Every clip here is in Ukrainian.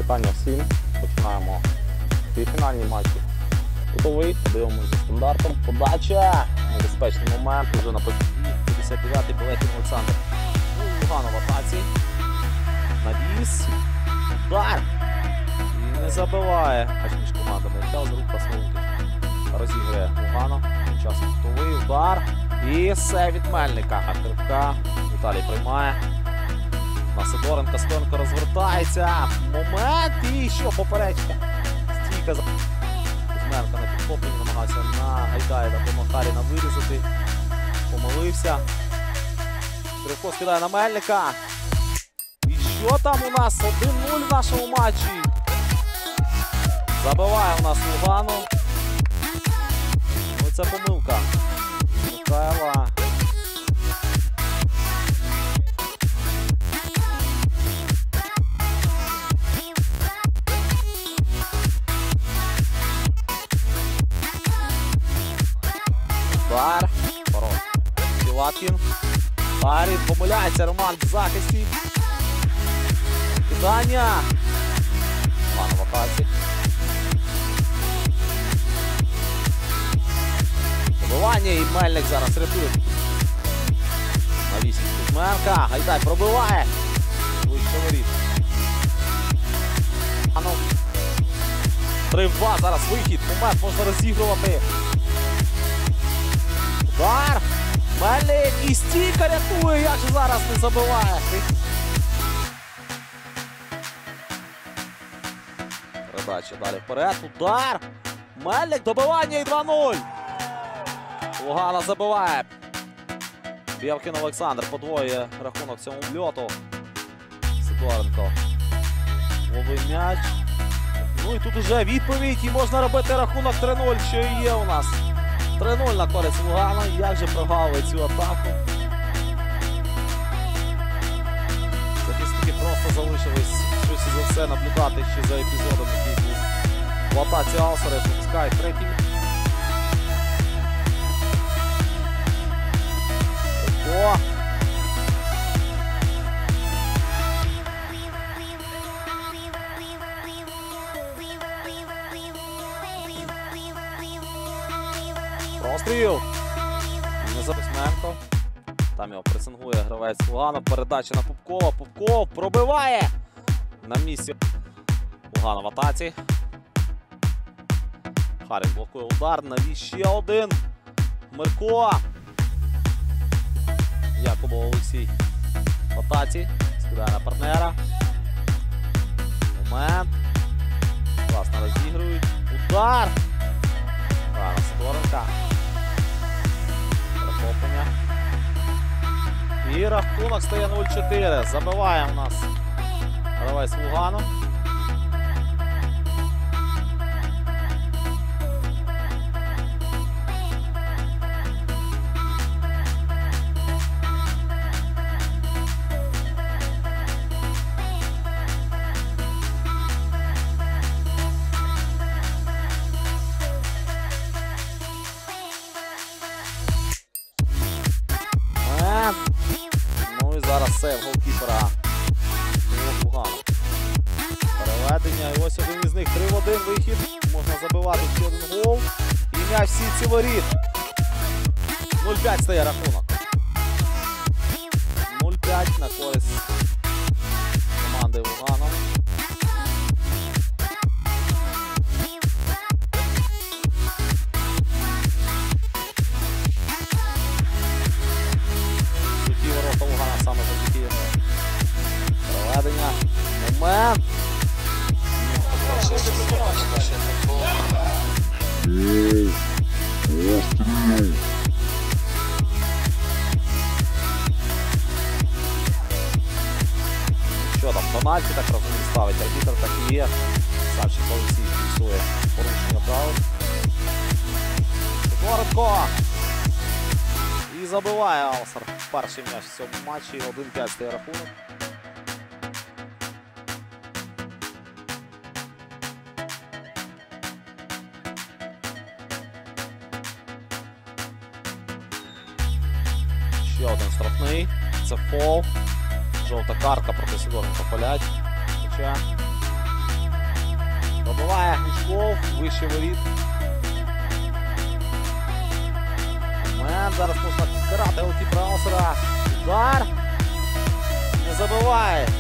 Вітання всім. Починаємо півфінальні матчі. Готовий, подивимося за стандартом. Подача! Небезпечний момент. Уже на 59-й Белехін Олександр. Луганов в атаці. Навіс. Удар! І не забиває. Аж між командами. Хелзер, Пас Лукич. Розіграє Луганов. Тим часом готовий. Удар. І все від Мельника. Кривка. Віталій приймає. На Сидоренко. Сидоренко розвертається. Момент. І що? Поперечка. Стійка за Кузьменко на підхопленні. Намагався на Гайдая на Махаріна вирізати. Помилився. Кривко скидає на Мельника. І що там у нас? 1-0 в нашому матчі. Забиває у нас Луганов. Ну це помилка. Михайла. Удар. Порог. Філаткін. Барін. Помиляється Роман в захисті. Кидання. Роман в атаці. Добивання і Мельник зараз рятує. На 8 Кузьменка. Гайдай пробиває. Вище воріт. 3-2. Зараз вихід. Момент можна розігрувати. Удар. Мельник і стійка рятує. Як же зараз не забиває. Передача далі вперед. Удар. Мельник. Добивання і 2-0. Луганов забиває. Білкін Олександр подвоює рахунок цьому льоту. Сидоренко ловив м'яч. Ну і тут уже відповідь. І можна робити рахунок 3-0, що і є у нас. 3-0 на користь Лугана. Як же прогавили цю атаку. Захисники просто залишились щось за все наблюдати ще за епізодом, який був в атаці Алсери. Пропускають третій. О! Простріл! Не Кузьменко. Там його пресингує гравець Луганов. Передача на Пупкова. Пупков пробиває! На місці. Луганов в атаці. Харін блокує удар. Навіс ще один. Мирко. Якубов Олексій в атаці. Скидає на партнера. Момент. Класно розігрують. Удар! Правильно, Сидоренка. Перехоплення. І рахунок стає 0-4. Забиває у нас гравець Луганов. Ну і зараз сейв голкіпера Луганова. Переведення. І ось один із них. 3-1 вихід. Можна забивати ще один гол. І м'яч в сітці воріт. 0-5 стає рахунок. 0-5 на користь команди Луганова. Ворота Лугана саме завдяки проведення. Момент. Що там, пенальті, так розумію, ставить арбітр, так і є. Савченко Олексій фіксує порушення правил. Сидоренко. І забиває Алсер. Перший м'яч в цьому матчі. 1-5 стає рахунок. Ще один штрафний. Це фол. Жовта картка проти Сидоренко палять. Хоча Пробиває Глушков, вище воріт. Момент, зараз можна підбирати голкіпера Аусера. Удар. Не забиває.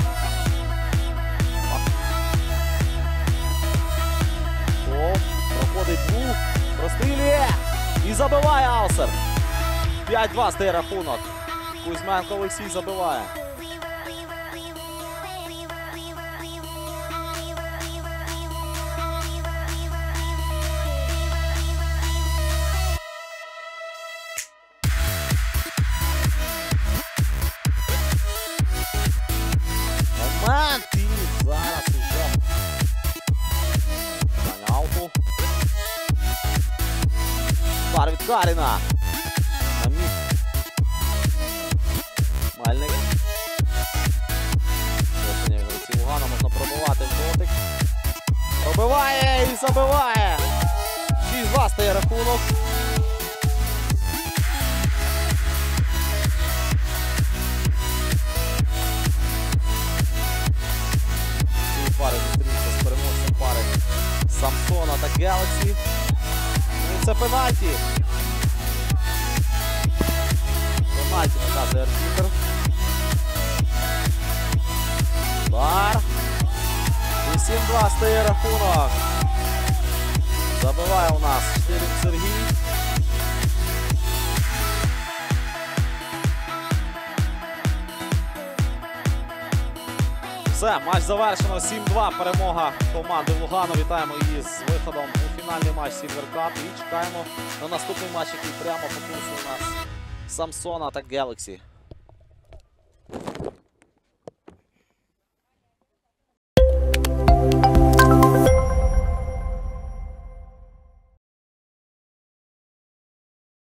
Проходить двух, прострілює і забиває Аусер. 5-2 стає рахунок. Кузьменко Олексій забиває. Момент і зараз уже Ганяуху. Удар від Каріна. На міг. Мельник. Осені гравців Лугана, можна пробивати в дотик. Пробиває і забиває. 6-2 стає рахунок. Пари зустрінуться з переможцем пари Самсона та Гелаксі. І це пенальті. Пенальті показує арбітр. Удар. І 7-2 стає рахунок. Забиває у нас Штирин Сергій. Все, матч завершено. 7-2. Перемога команди Лугану. Вітаємо її з виходом у фінальний матч Silver Cup. І чекаємо на наступний матч, який прямо по курсу у нас Самсона та Гелаксі.